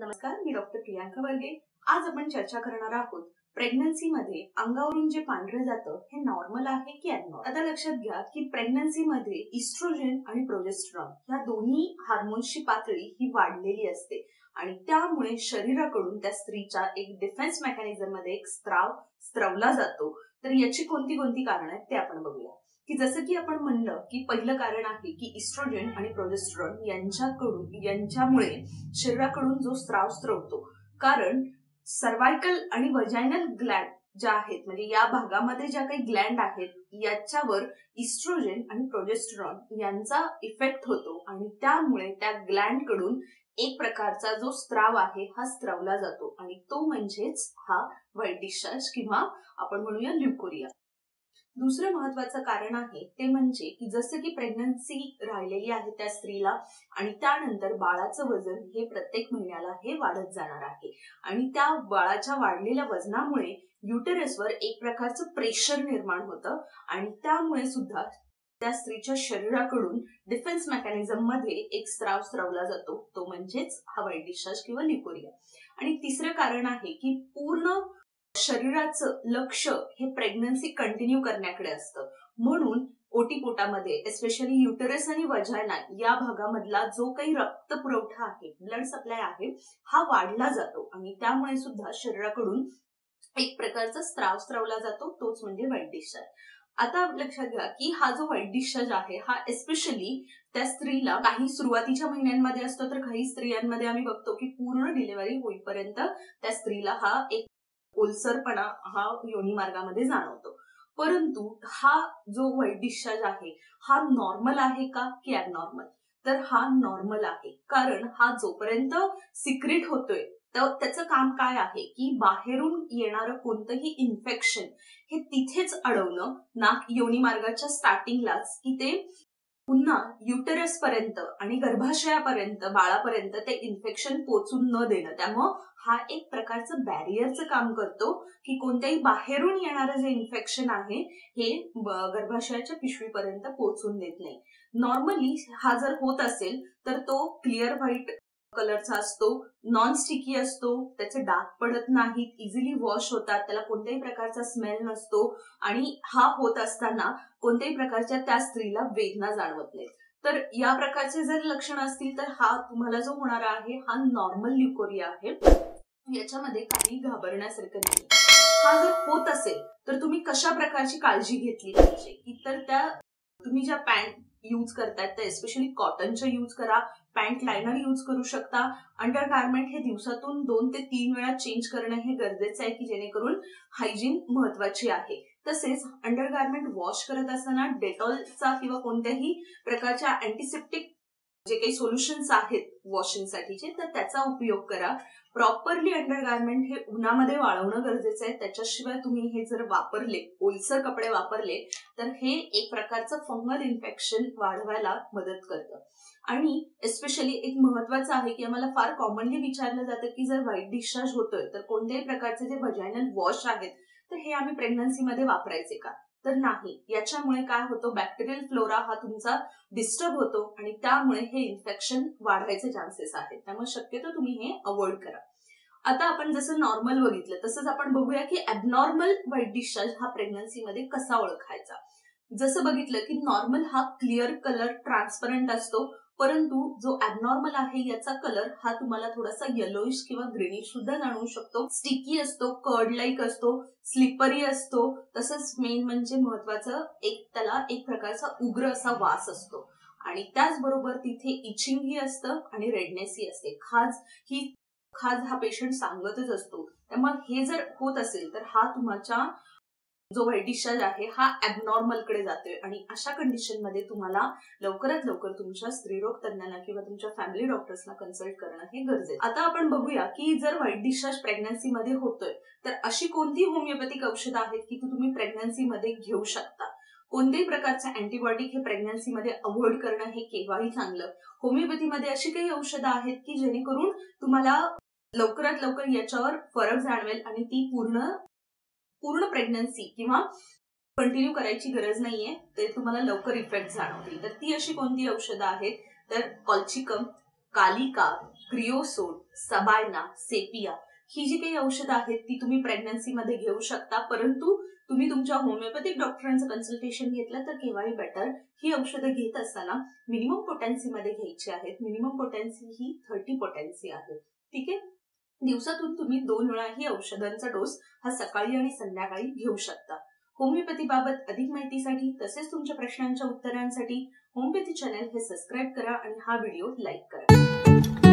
नमस्कार, मी डॉक्टर प्रियांका वर्गे। आज आपण चर्चा करणार आहोत प्रेग्नन्सी मध्ये अंगावरून जे पांढरे जातं हे नॉर्मल आहे की ॲबनॉर्मल। आता लक्षात घ्या की प्रेग्नन्सी मध्ये इस्ट्रोजन आणि प्रोजेस्टेरॉन या दोन्ही हार्मोन्सची पातळी ही वाढलेली असते आणि त्यामुळे शरीराकडून त्या स्त्रीच्या एक डिफेन्स मेकॅनिझम मध्ये एक स्त्रवला जातो। तर याची कोणती कोणती कारण आहेत ते आपण बघूया। की जसं की आपण म्हणलं की पहिलं कारण आहे की इस्ट्रोजन आणि प्रोजेस्टेरॉन यांच्यामुळे शरीराकडून जो स्त्राव स्त्रवतो, कारण सर्वायकल आणि वजायनल ग्लँड ज्या आहेत म्हणजे या भागामध्ये ज्या काही ग्लँड आहेत याच्यावर इस्ट्रोजन आणि प्रोजेस्टेरॉन यांचा इफेक्ट होतो आणि त्यामुळे त्या ग्लँड कडून एक प्रकारचा जो स्त्राव आहे हा स्त्रवला जातो आणि तो म्हणजेच हा व्हाईट डिस्चार्ज किंवा आपण म्हणूया ल्युकोरिया। दुसरं महत्वाचं कारण आहे ते म्हणजे की जसं की प्रेग्नन्सी राहिलेली आहे त्या स्त्रीला आणि त्यानंतर बाळाचं वजन हे प्रत्येक महिन्याला हे वाढत जाणार आहे आणि त्या बाळाच्या वाढलेल्या वजनामुळे युटेरसवर एक प्रकारचं प्रेशर निर्माण होतं आणि त्यामुळे सुद्धा त्या स्त्रीच्या शरीराकडून डिफेन्स मेकॅनिझम मध्ये एक स्त्राव स्त्रवला जातो, तो म्हणजेच हा व्हाईट डिस्चार्ज किंवा ल्युकोरिया। आणि तिसरं कारण आहे की पूर्ण शरीराचं लक्ष हे प्रेग्नन्सी कंटिन्यू करण्याकडे असतं, म्हणून ओटीपोटामध्ये एस्पेशली युटेरस आणि वजायना या भागामधला जो काही रक्त पुरवठा आहे, ब्लड सप्लाय आहे, हा वाढला जातो आणि त्यामुळे सुद्धा शरीराकडून एक प्रकारचा स्त्राव स्त्रवला जातो, तोच म्हणजे व्हाईट डिस्चार्ज। आता लक्षात घ्या की हा जो व्हाईट डिस्चार्ज आहे हा एस्पेशली त्या स्त्रीला काही सुरुवातीच्या महिन्यांमध्ये असतो, तर काही स्त्रियांमध्ये आम्ही बघतो की पूर्ण डिलिव्हरी होईपर्यंत त्या स्त्रीला हा एक ओलसरपणा हा योनी मार्गामध्ये जाणवतो। परंतु हा जो व्हाईट डिस्चार्ज आहे हा नॉर्मल आहे का की ॲबनॉर्मल? तर हा नॉर्मल आहे, कारण हा जोपर्यंत सिक्रेट होतोय तर त्याचं काम काय आहे की बाहेरून येणारं कोणतंही इन्फेक्शन हे तिथेच अडवणं, ना योनी मार्गाच्या स्टार्टिंगलाच की ते पुन्हा युटेरस पर्यंत आणि गर्भाशयापर्यंत बाळापर्यंत ते इन्फेक्शन पोचून न देणं। त्यामुळं हा एक प्रकारचं बॅरियरचं काम करतो की कोणत्याही बाहेरून येणारं जे इन्फेक्शन आहे हे गर्भाशयाच्या पिशवीपर्यंत पोचून देत नाही। नॉर्मली हा जर होत असेल तर तो क्लिअर व्हाईट कलरचा असतो, नॉन स्टिकी असतो, त्याचे डाग पडत नाहीत, इझिली वॉश होतात, त्याला कोणत्याही प्रकारचा स्मेल नसतो आणि हा होत असताना कोणत्याही प्रकारच्या त्या स्त्रीला वेदना जाणवत नाहीत। तर या प्रकारचे जर लक्षण असतील तर हा तुम्हाला जो होणारा आहे हा नॉर्मल ल्युकोरिया आहे, याच्यामध्ये काही घाबरण्यासारखं नाही। हा जर होत असेल तर तुम्ही कशा प्रकारची काळजी घेतली पाहिजे की तर त्या तुम्ही ज्या पॅन्ट यूज करतायत त्या एस्पेशली कॉटनच्या यूज करा, पॅन्ट लायनर यूज करू शकता। अंडरगार्मेंट हे दिवसातून 2 ते 3 वेळा चेंज करणं हे गरजेचं आहे की जेणेकरून हायजीन महत्वाची आहे। तसेच अंडरगार्मेंट वॉश करत असताना डेटॉलचा किंवा कोणत्याही प्रकारच्या अँटीसेप्टिक जे काही सोल्युशन्स आहेत वॉशिंगसाठीचे तर त्याचा उपयोग करा। प्रॉपरली अंडरगार्मेंट हे उन्हामध्ये वाळवणं गरजेचं आहे, त्याच्याशिवाय तुम्ही हे जर वापरले, ओलसर कपडे वापरले तर हे एक प्रकारचं फंगल इन्फेक्शन वाढवायला मदत करतं। आणि एस्पेशली एक महत्वाचं आहे की आम्हाला फार कॉमनली विचारलं जातं की जर व्हाईट डिस्चार्ज होतोय तर कोणत्याही प्रकारचे जे व्हजायनल वॉश आहेत तर हे आम्ही प्रेग्नन्सीमध्ये वापरायचे का? तर नाही, याच्यामुळे काय होतं, बॅक्टेरियल फ्लोरा हा तुमचा डिस्टर्ब होतो आणि त्यामुळे हे इन्फेक्शन वाढवायचे चान्सेस आहेत, त्यामुळे शक्यतो तुम्ही हे अवॉइड करा। आता आपण जसं नॉर्मल बघितलं तसंच आपण बघूया की ॲबनॉर्मल व्हाईट डिस्चार्ज हा प्रेग्नन्सीमध्ये कसा ओळखायचा। जसं बघितलं की नॉर्मल हा क्लिअर कलर ट्रान्सपरंट असतो, परंतु जो ॲबनॉर्मल आहे याचा कलर हा तुम्हाला थोडासा येलोइश किंवा ग्रीनिश सुद्धा जाणवू शकतो, स्टिकी असतो, कर्ड लाईक असतो, स्लिपरी असतो, तसंच मेन म्हणजे महत्वाचं त्याला एक प्रकारचा उग्र असा वास असतो आणि त्याचबरोबर तिथे इचिंग ही असतं आणि रेडनेस ही असते। खाज हा पेशंट सांगतच असतो, त्यामुळे हे जर होत असेल तर हा तुमचा जो व्हाईट डिस्चार्ज आहे हा ॲबनॉर्मल कडे जातोय आणि अशा कंडिशन मध्ये तुम्हाला लवकरात लवकर तुमच्या स्त्रीरोग तज्ञांना किंवा तुमच्या फॅमिली डॉक्टर्सना कन्सल्ट करणं हे गरजेचं। आता आपण बघूया की जर व्हाईट डिस्चार्ज प्रेग्नन्सीमध्ये होतोय तर अशी कोणती होमिओपॅथिक औषधं आहेत की तुम्ही प्रेग्नन्सीमध्ये घेऊ शकता। कोणत्याही प्रकारचं अँटीबायोटिक हे प्रेग्नन्सीमध्ये अवॉइड करणं हे केव्हाही चांगलं। होमिओपॅथीमध्ये अशी काही औषधं आहेत की जेणेकरून तुम्हाला लवकरात लवकर याच्यावर फरक जाणवेल आणि ती पूर्ण प्रेग्नन्सी किंवा कंटिन्यू करायची गरज नाहीये, ते तुम्हाला लवकर इफेक्ट जाणवतील। तर ती अशी कोणती औषधं आहेत तर कॉल्चिकम, कालिका, क्रिओसोट, सबायना, सेपिया ही जी काही औषधं आहेत ती तुम्ही प्रेग्नन्सीमध्ये घेऊ शकता, परंतु तुम्ही तुमच्या होमिओपॅथिक डॉक्टरांचं कन्सल्टेशन घेतलं तर केव्हाही बेटर. ही औषधं घेत असताना मिनिमम पोटेन्सी मध्ये घ्यायची आहेत. मिनिमम पोटेन्सी ही 30 पोटेन्सी आहे. ठीक आहे. दिवसातून तुम्ही 2 वेळा ही औषधांचा डोस हा सकाळी आणि संध्याकाळी घेऊ शकता. होमिओपॅथी बाबत अधिक माहितीसाठी तसेच तुमच्या प्रश्नांच्या उत्तरांसाठी होमिओपॅथी चॅनल हे सबस्क्राईब करा आणि हा व्हिडिओ लाईक करा.